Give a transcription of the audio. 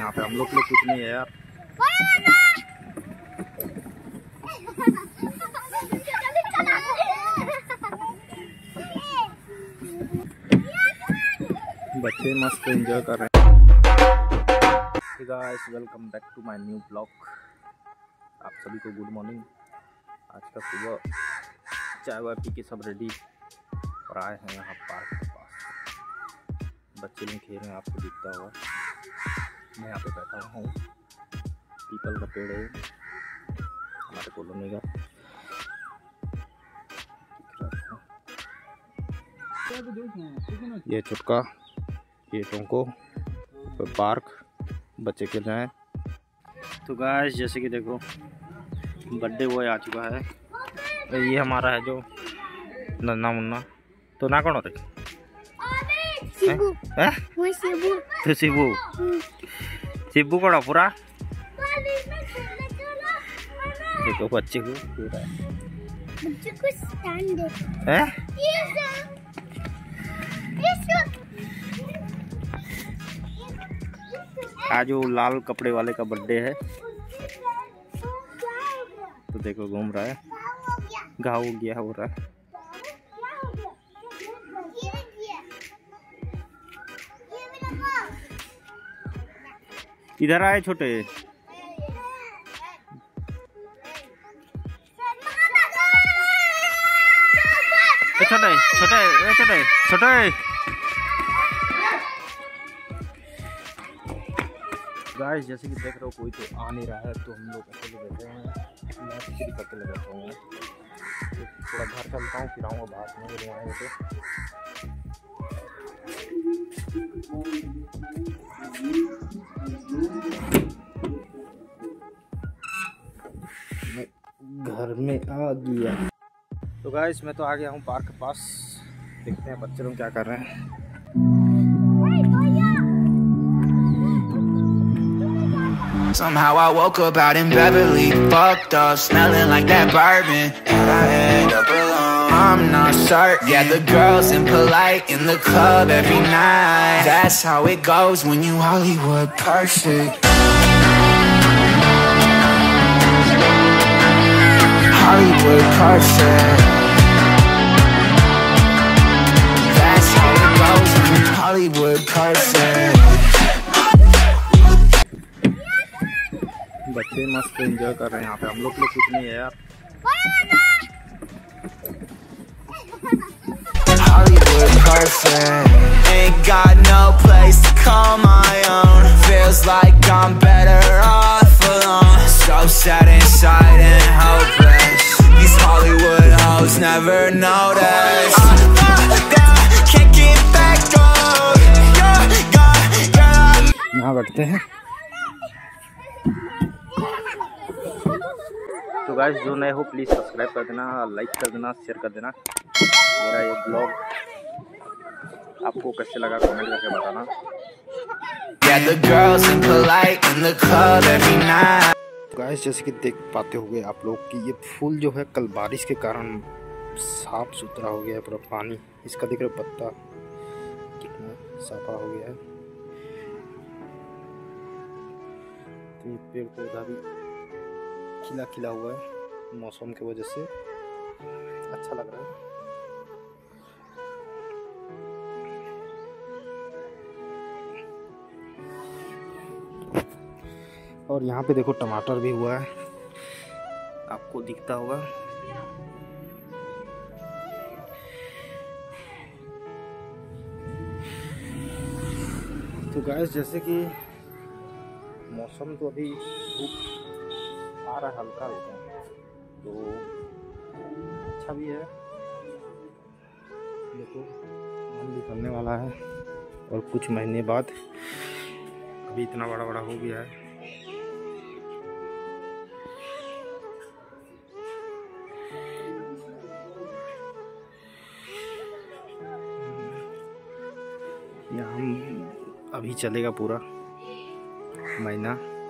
यहाँ पे हम लोग के लिए कुछ नहीं है यार। बच्चे मस्त एंजॉय कर रहे हैं। Guys welcome back to my new blog. आप सभी को गुड मॉर्निंग। आज का सुबह चाय वाय पी के सब रेडी और आए हैं यहाँ पार्क के पास। बच्चे लोग खेल रहे हैं, आपको दिखता होगा। मैं यहाँ पे बैठा हुआ हूँ। पीपल का पेड़ है हमारे कॉलोनी का। ये चुटका, ये टोंको, पार्क, बच्चे खेल रहे हैं। तो गाइस जैसे कि देखो बर्थडे बॉय आ चुका है। तो ये हमारा है जो नन्ना मुन्ना। तो ना कौन होते तो शिबू शिबू कौन पूरा देखो बच्चे को पूरा है। आज वो लाल कपड़े वाले का बर्थडे है। तो देखो घूम रहा है, घाव हो गया हो रहा है। इधर आए छोटे। छोटे छोटे छोटे छोटे गाइस जैसे कि देख रहे हो कोई तो आ नहीं रहा है, तो हम लोग अकेले बैठे हैं। मैं फ्री करके लगा हूँ, तो थोड़ा घर चलता हूँ, फिर आऊँगा बाहर में जब आएंगे तो। मैं घर में आ गया। तो गाइस मैं तो आ गया हूँ पार्क के पास। देखते हैं बच्चे लोग क्या कर रहे हैं। Somehow I woke up out in Beverly, fucked up, smelling like that bourbon, and I end up alone. I'm not certain. Yeah, the girls impolite in the club every night. That's how it goes when you Hollywood perfect. Hollywood perfect. That's how it goes when you Hollywood perfect. बच्चे मस्त enjoy कर रहे हैं यहाँ पे। हम लोग के लिए कुछ नहीं है यार। Hollywood perfect. Ain't got no place to call my own. Feels like I'm better off alone. So sad inside and hopeless. These Hollywood hoes never notice. Can't get back up. यहाँ बैठते हैं। तो गाइस जो नए हो please subscribe कर देना, like कर देना, शेयर कर देना। मेरा ये ब्लॉग आपको कैसे लगा कमेंट करके बताना। गाइस जैसे कि देख पाते होंगे आप लोग कि ये फूल जो है कल बारिश के कारण साफ सुथरा हो गया है पूरा। पानी इसका देख रहे हो, पत्ता कितना साफा हो गया है। तो ये पेड़ पौधा भी खिला खिला हुआ है, मौसम की वजह से अच्छा लग रहा है। और यहाँ पे देखो टमाटर भी हुआ है, आपको दिखता होगा। तो गाइस जैसे कि मौसम तो अभी धूप आ रहा है हल्का हल्का, तो अच्छा भी है। देखो आम भी फलने वाला है और कुछ महीने बाद अभी इतना बड़ा बड़ा हो गया है। यहाँ अभी चलेगा पूरा महीना।